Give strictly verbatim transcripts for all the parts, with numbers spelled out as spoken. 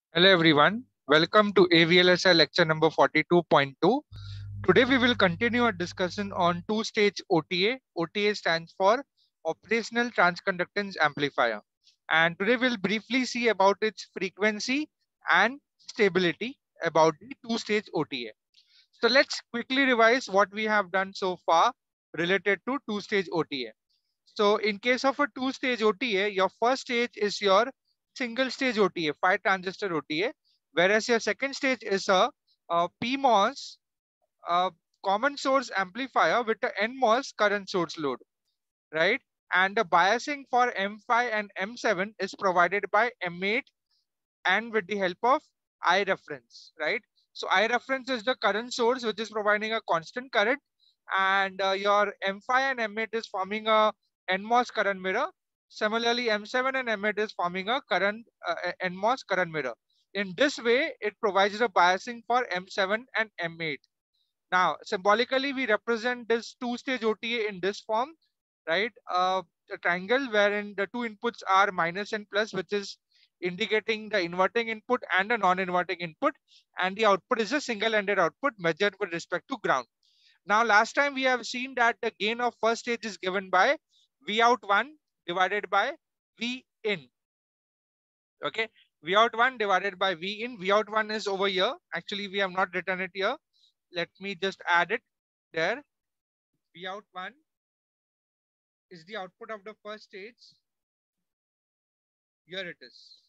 Hello everyone, welcome to A V L S I lecture number forty-two point two. Today we will continue our discussion on two-stage O T A. O T A stands for Operational Transconductance Amplifier. And today we'll briefly see about its frequency and stability about the two-stage O T A. So let's quickly revise what we have done so far related to two-stage O T A. So in case of a two-stage O T A, your first stage is your single stage O T A, five transistor O T A, whereas your second stage is a, a P MOS uh, common source amplifier with a N MOS current source load, right? And the biasing for M five and M seven is provided by M eight and with the help of I reference, right? So I reference is the current source which is providing a constant current, and uh, your M five and M eight is forming a N MOS current mirror. Similarly, M seven and M eight is forming a current uh, N MOS current mirror. In this way, it provides the biasing for M seven and M eight. Now, symbolically, we represent this two-stage O T A in this form, right? Uh, a triangle wherein the two inputs are minus and plus, which is indicating the inverting input and the non-inverting input, and the output is a single-ended output measured with respect to ground. Now, last time we have seen that the gain of first stage is given by V out one divided by V in. Okay, V out one divided by V in. V out one is over here. Actually, we have not written it here. Let me just add it there. V out one is the output of the first stage. Here it is.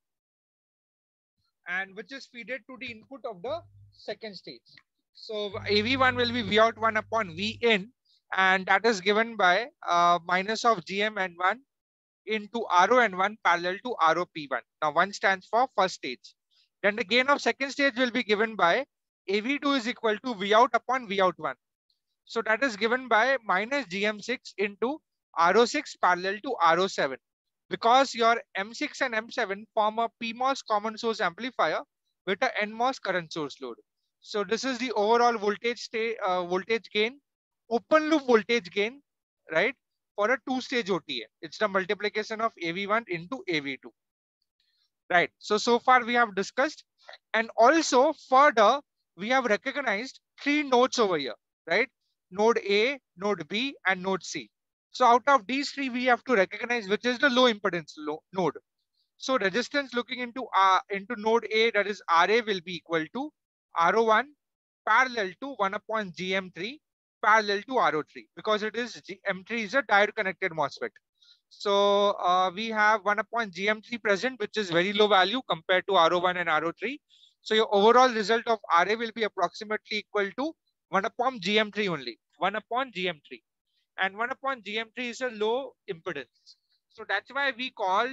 And which is fed to the input of the second stage. So A V one will be V out one upon V in, and that is given by uh, minus of G M N one into R O N one parallel to R O P one. Now one stands for first stage. Then the gain of second stage will be given by A V two is equal to V out upon V out one. So that is given by minus G M six into R O six parallel to R O seven. Because your M six and M seven form a P MOS common source amplifier with a N MOS current source load. So this is the overall voltage stay, uh, voltage gain, open loop voltage gain, right? For a two-stage O T A. It's the multiplication of A V one into A V two. Right. So, so far we have discussed, and also further, we have recognized three nodes over here, right? Node A, node B, and node C. So out of these three, we have to recognize which is the low impedance low node. So resistance looking into uh, into node A, that is R A, will be equal to R O one parallel to one upon G M three parallel to R O three, because it is G M three is a diode connected MOSFET. So uh, we have one upon G M three present, which is very low value compared to R O one and R O three. So your overall result of R A will be approximately equal to one upon G M three only, one upon G M three. And one upon G M three is a low impedance. So that's why we call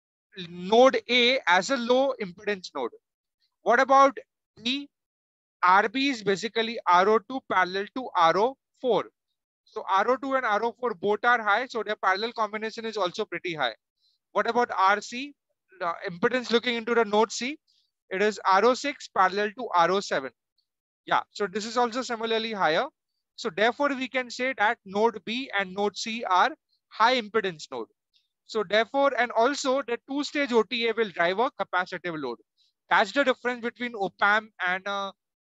node A as a low impedance node. What about B? R B is basically R O two parallel to R O four. So R O two and R O four both are high, so their parallel combination is also pretty high. What about R C? The impedance looking into the node C, it is R O six parallel to R O seven. Yeah, so this is also similarly higher. So therefore, we can say that node B and node C are high impedance node. So therefore, and also the two-stage O T A will drive a capacitive load. That's the difference between op-amp and uh,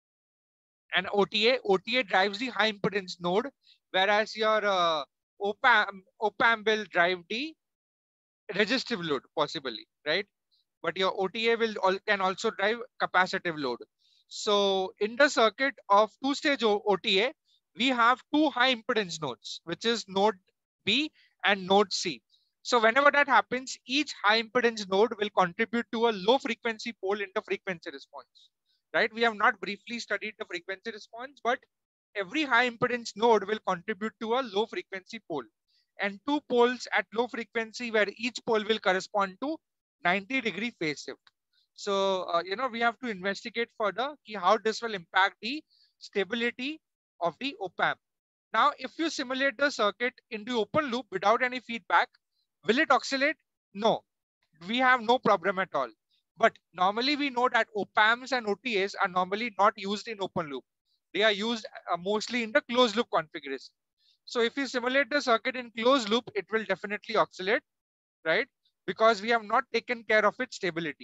and O T A. O T A drives the high impedance node, whereas your uh, op-amp, op-amp will drive the resistive load possibly, right? But your O T A will all, can also drive capacitive load. So in the circuit of two-stage O T A, we have two high impedance nodes, which is node B and node C. So whenever that happens, each high impedance node will contribute to a low frequency pole in the frequency response, right? We have not briefly studied the frequency response, but every high impedance node will contribute to a low frequency pole, and two poles at low frequency where each pole will correspond to ninety degree phase shift. So, uh, you know, we have to investigate further how this will impact the stability of the op-amp. Now, if you simulate the circuit into open loop without any feedback, will it oscillate? No, we have no problem at all. But normally we know that op-amps and O T As are normally not used in open loop. They are used uh, mostly in the closed loop configuration. So if you simulate the circuit in closed loop, it will definitely oscillate, right? Because we have not taken care of its stability.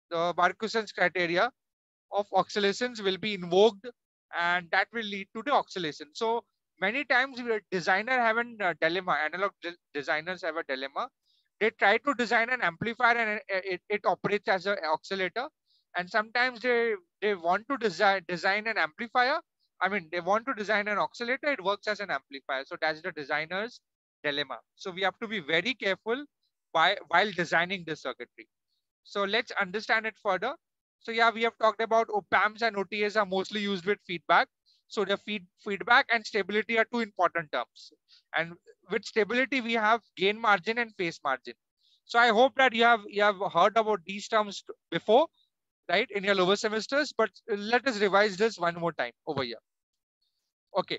the Barkhusen's criteria of oscillations will be invoked, and that will lead to the oscillation. So many times we designer have a uh, dilemma, analog de designers have a dilemma. They try to design an amplifier and it, it, it operates as an oscillator. And sometimes they, they want to design, design an amplifier. I mean, they want to design an oscillator, it works as an amplifier. So that's the designer's dilemma. So we have to be very careful by, while designing this circuitry. So let's understand it further. So yeah, we have talked about op-amps and O T As are mostly used with feedback. So the feed, feedback and stability are two important terms. And with stability, we have gain margin and phase margin. So I hope that you have, you have heard about these terms before, right, in your lower semesters, but let us revise this one more time over here. Okay.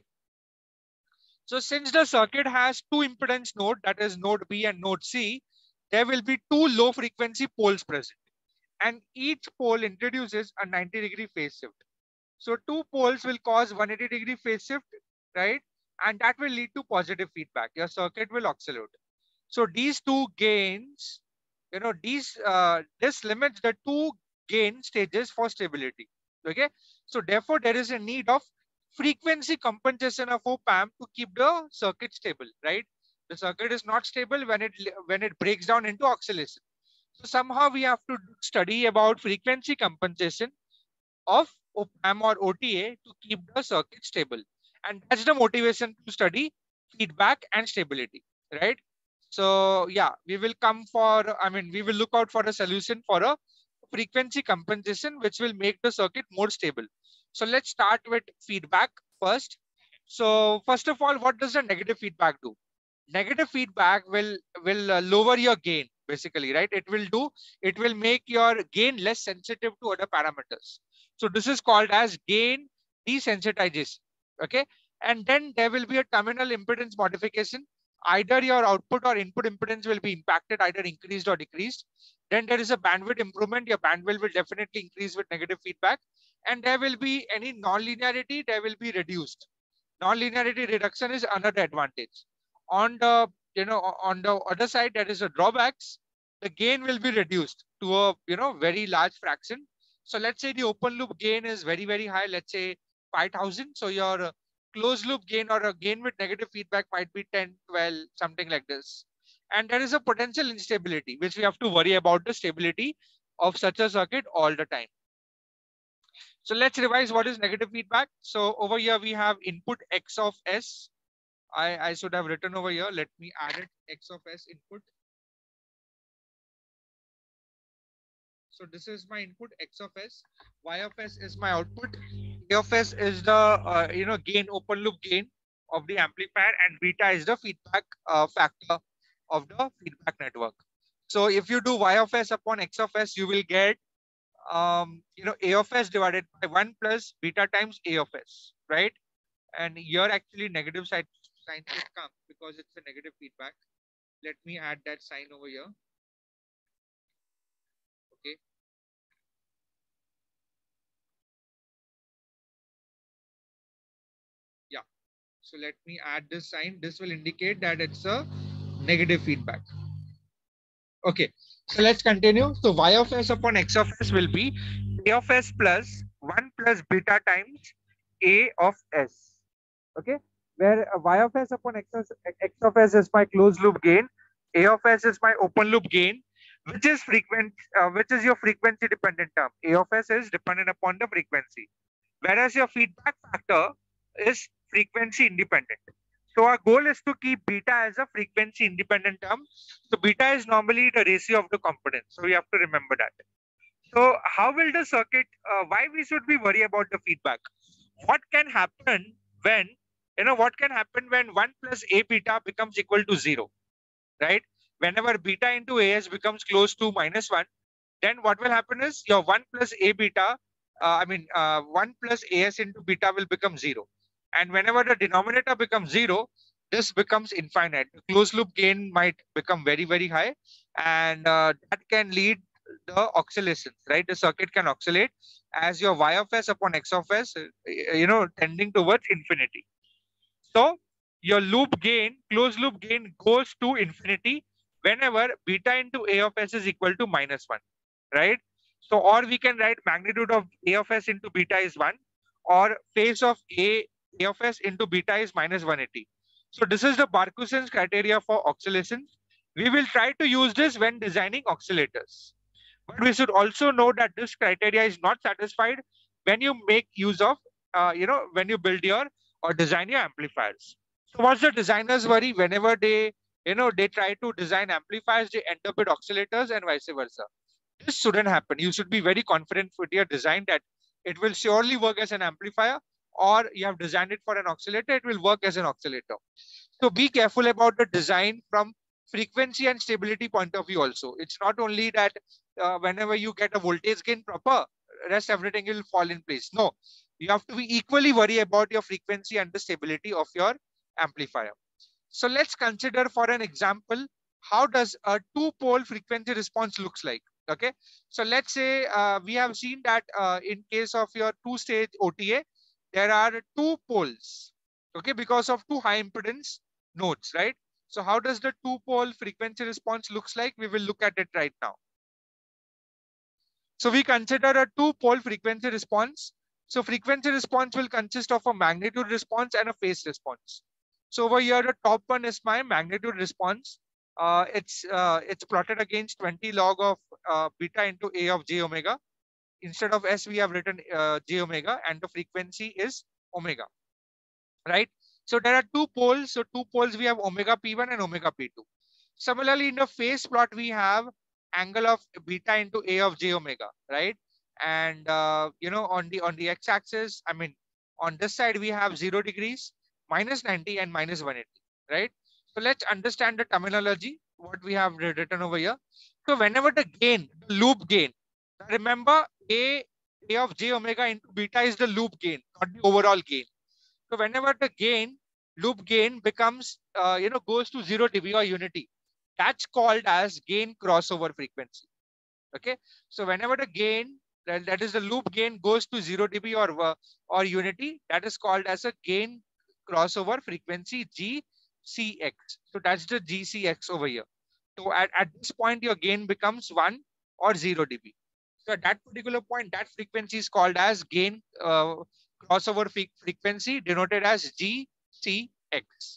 So since the circuit has two impedance node, that is node B and node C, there will be two low frequency poles present. And each pole introduces a ninety degree phase shift. So two poles will cause one hundred eighty degree phase shift, right? And that will lead to positive feedback. Your circuit will oscillate. So these two gains, you know, these uh, this limits the two gain stages for stability. Okay. So therefore, there is a need of frequency compensation of op-amp to keep the circuit stable, right? The circuit is not stable when it when it breaks down into oscillation. So somehow we have to study about frequency compensation of op-amp or O T A to keep the circuit stable. And that's the motivation to study feedback and stability, right? So yeah, we will come for, I mean, we will look out for a solution for a frequency compensation, which will make the circuit more stable. So let's start with feedback first. So first of all, what does the negative feedback do? Negative feedback will, will uh, lower your gain, basically, right? It will do, it will make your gain less sensitive to other parameters. So this is called as gain desensitization, okay? And then there will be a terminal impedance modification. Either your output or input impedance will be impacted, either increased or decreased. Then there is a bandwidth improvement. Your bandwidth will definitely increase with negative feedback. And there will be any non-linearity, there will be reduced. Non-linearity reduction is another advantage. On the, you know, on the other side, there is a drawbacks. The gain will be reduced to a, you know, very large fraction. So let's say the open loop gain is very, very high. Let's say five thousand. So your uh, closed loop gain or a gain with negative feedback might be ten, twelve, something like this. And there is a potential instability, which we have to worry about the stability of such a circuit all the time. So let's revise what is negative feedback. So over here we have input X of S. I, I should have written over here. Let me add it, X of S input. So this is my input X of S. Y of S is my output. A of S is the uh, you know gain, open loop gain of the amplifier, and beta is the feedback uh, factor of the feedback network. So if you do Y of S upon X of S, you will get um, you know, A of S divided by one plus beta times A of S, right? And here actually negative side sign should come because it's a negative feedback. Let me add that sign over here. Okay. Yeah. So let me add this sign. This will indicate that it's a negative feedback. Okay. So let's continue. So Y of S upon X of S will be A of S plus one plus beta times A of S. Okay. Where Y of S upon X of, X of S is my closed loop gain. A of S is my open loop gain, which is frequent, uh, which is your frequency dependent term. A of S is dependent upon the frequency, whereas your feedback factor is frequency independent. So our goal is to keep beta as a frequency independent term. So beta is normally the ratio of the components. So we have to remember that. So how will the circuit, uh, why we should be worried about the feedback? What can happen when, you know, what can happen when one plus A beta becomes equal to zero, right? Whenever beta into A S becomes close to minus one, then what will happen is your one plus A beta, uh, I mean, uh, one plus A S into beta will become zero. And whenever the denominator becomes zero, this becomes infinite. The closed loop gain might become very, very high. And uh, that can lead the oscillations, right? The circuit can oscillate as your Y of S upon X of S, you know, tending towards infinity. So your loop gain, closed loop gain goes to infinity whenever beta into A of S is equal to minus one, right? So, or we can write magnitude of A of S into beta is one, or phase of A, A of S into beta is minus one eighty. So this is the Barkhusen's criteria for oscillations. We will try to use this when designing oscillators. But we should also know that this criteria is not satisfied when you make use of, uh, you know, when you build your or design your amplifiers. So what's the designer's worry? Whenever they, you know, they try to design amplifiers, they end up with oscillators and vice versa. This shouldn't happen. You should be very confident with your design that it will surely work as an amplifier, or you have designed it for an oscillator, it will work as an oscillator. So be careful about the design from frequency and stability point of view also. It's not only that uh, whenever you get a voltage gain proper, rest everything will fall in place. No, you have to be equally worried about your frequency and the stability of your amplifier. So let's consider for an example, how does a two-pole frequency response looks like? Okay, so let's say uh, we have seen that uh, in case of your two-stage O T A, there are two poles, okay, because of two high impedance nodes, right? So how does the two-pole frequency response looks like? We will look at it right now. So we consider a two-pole frequency response. So frequency response will consist of a magnitude response and a phase response. So over here, the top one is my magnitude response. Uh, it's uh, it's plotted against twenty log of uh, beta into A of j omega. Instead of S, we have written uh, j omega, and the frequency is omega, right? So there are two poles. So two poles, we have omega P one and omega P two. Similarly, in the phase plot, we have angle of beta into A of j omega, right? And uh, you know, on the on the x-axis, I mean, on this side we have zero degrees, minus ninety, and minus one eighty, right? So let's understand the terminology, what we have written over here. So whenever the gain, the loop gain, remember A, A of j omega into beta is the loop gain, not the overall gain. So whenever the gain, loop gain becomes, uh, you know, goes to zero dB or unity, that's called as gain crossover frequency. Okay. So whenever the gain, that, that is the loop gain, goes to zero dB or, uh, or unity, that is called as a gain crossover frequency G C X. So that's the G C X over here. So at, at this point, your gain becomes one or zero dB. So at that particular point, that frequency is called as gain uh, crossover frequency, denoted as G C X.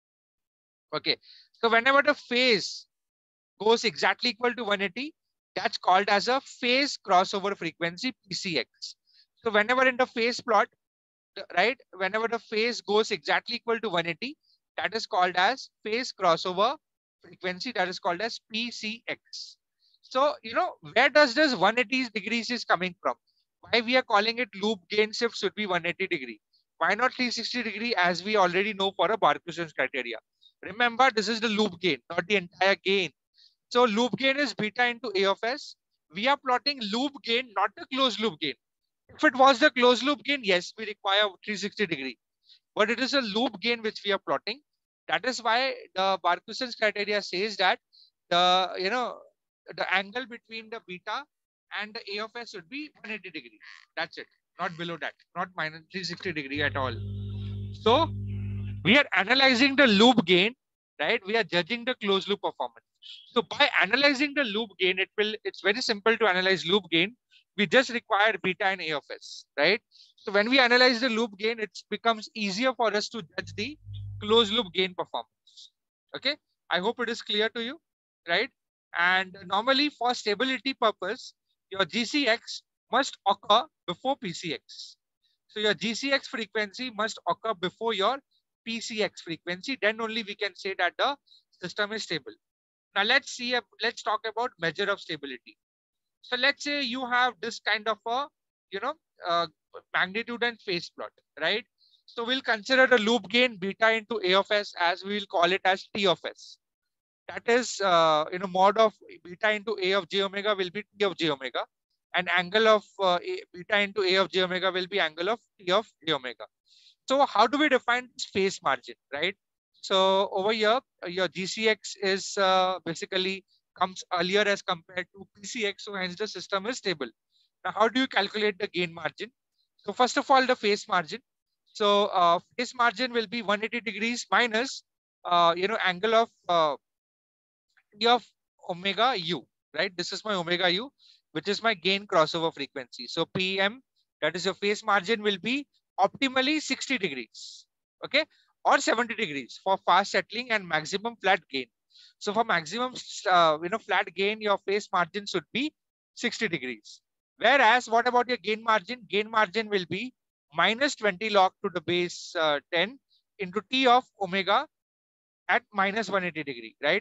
Okay. So whenever the phase goes exactly equal to one eighty, that's called as a phase crossover frequency, P C X. So whenever in the phase plot, right, whenever the phase goes exactly equal to one eighty, that is called as phase crossover frequency, that is called as P C X. So, you know, where does this one eighty degrees is coming from? Why we are calling it loop gain shift should be one eighty degree? Why not three sixty degree, as we already know for a Barkhusen's criteria? Remember, this is the loop gain, not the entire gain. So loop gain is beta into A of S. We are plotting loop gain, not the closed loop gain. If it was the closed loop gain, yes, we require three sixty degree. But it is a loop gain which we are plotting. That is why the Barkhusen's criteria says that the, you know, the angle between the beta and the A of S should be one eighty degree. That's it. Not below that. Not minus three sixty degree at all. So we are analyzing the loop gain, right? We are judging the closed loop performance. So by analyzing the loop gain, it will, it's very simple to analyze loop gain. We just require beta and A of S, right? So when we analyze the loop gain, it becomes easier for us to judge the closed loop gain performance. Okay. I hope it is clear to you, right? And normally for stability purpose, your G C X must occur before P C X. So your G C X frequency must occur before your P C X frequency. Then only we can say that the system is stable. Now let's see, let's talk about measure of stability. So let's say you have this kind of a, you know, uh, magnitude and phase plot, right? So we'll consider the loop gain beta into A of S, as we will call it as T of S. That is, uh, you know, mod of beta into A of j omega will be T of j omega, and angle of uh, A, beta into A of j omega will be angle of T of j omega. So how do we define this phase margin, right? So over here, your G C X is uh, basically comes earlier as compared to P C X, so hence the system is stable. Now, how do you calculate the gain margin? So first of all, the phase margin. So uh, phase margin will be one eighty degrees minus, uh, you know, angle of uh, T of omega u, right? This is my omega u, which is my gain crossover frequency. So P M, that is your phase margin, will be optimally sixty degrees, okay, or seventy degrees for fast settling and maximum flat gain. So for maximum, uh, you know, flat gain, your phase margin should be sixty degrees. Whereas, what about your gain margin? Gain margin will be minus twenty log to the base uh, ten into T of omega at minus one hundred eighty degree, right?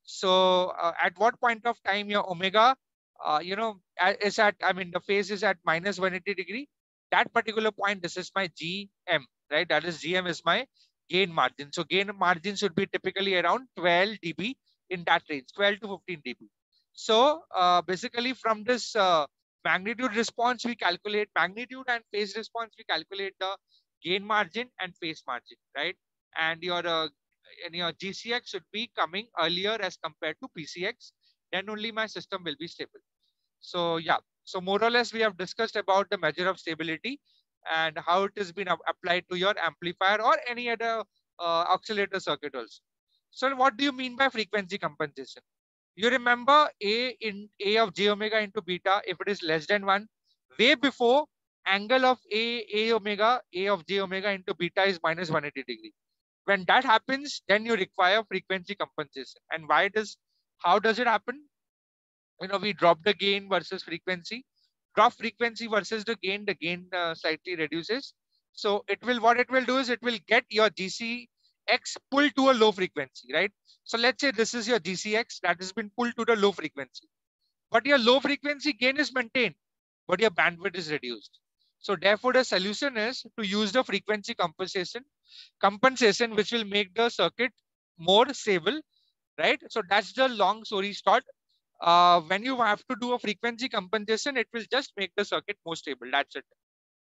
So uh, at what point of time your omega, uh, you know, is at, I mean, the phase is at minus one hundred eighty degree. That particular point, this is my G M, right? That is G M is my gain margin. So gain margin should be typically around twelve D B, in that range, twelve to fifteen D B. So uh, basically from this uh, magnitude response, we calculate magnitude, and phase response, we calculate the gain margin and phase margin, right? And your uh, and your G C X should be coming earlier as compared to P C X. Then only my system will be stable. So yeah, so more or less we have discussed about the measure of stability and how it has been applied to your amplifier or any other uh, oscillator circuit also. So what do you mean by frequency compensation? You remember A in A of j omega into beta, if it is less than one, way before angle of A, A omega, A of j omega into beta is minus one hundred eighty degree. When that happens, then you require frequency compensation. And why does, how does it happen? You know, we drop the gain versus frequency, drop frequency versus the gain, the gain uh, slightly reduces. So it will, what it will do is it will get your G C X pulled to a low frequency, right? So let's say this is your G C X that has been pulled to the low frequency, but your low frequency gain is maintained, but your bandwidth is reduced. So therefore the solution is to use the frequency compensation, compensation, which will make the circuit more stable, right? So that's the long story short. Uh, when you have to do a frequency compensation, it will just make the circuit more stable. That's it.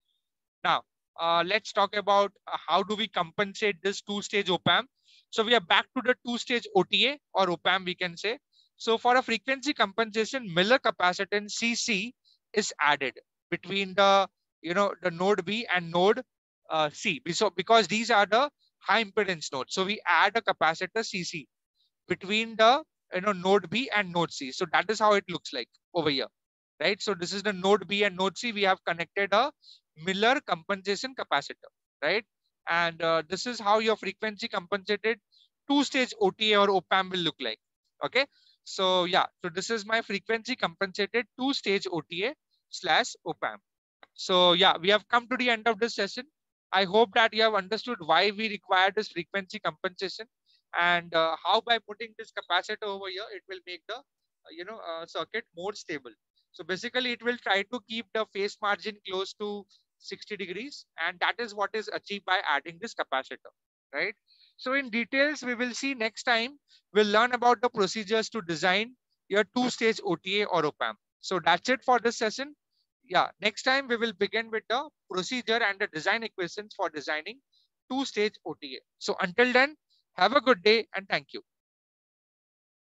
Now, uh, let's talk about uh, how do we compensate this two-stage op-amp. So we are back to the two-stage O T A or op-amp, we can say. So for a frequency compensation, Miller capacitance C C is added between the, you know, the node B and node uh, C. So because these are the high impedance nodes, so we add a capacitor C C between the, you know, node B and node C. So that is how it looks like over here, right? So this is the node B and node C. We have connected a Miller compensation capacitor, right? And uh, this is how your frequency compensated two-stage O T A or op-amp will look like. Okay. So yeah, so this is my frequency compensated two-stage O T A slash op-amp. So yeah, we have come to the end of this session. I hope that you have understood why we require this frequency compensation and uh, how by putting this capacitor over here, it will make the, uh, you know, uh, circuit more stable. So basically it will try to keep the phase margin close to sixty degrees. And that is what is achieved by adding this capacitor, right? So in details, we will see next time. We'll learn about the procedures to design your two-stage O T A or op-amp. So that's it for this session. Yeah, next time we will begin with the procedure and the design equations for designing two-stage O T A. So until then, have a good day and thank you.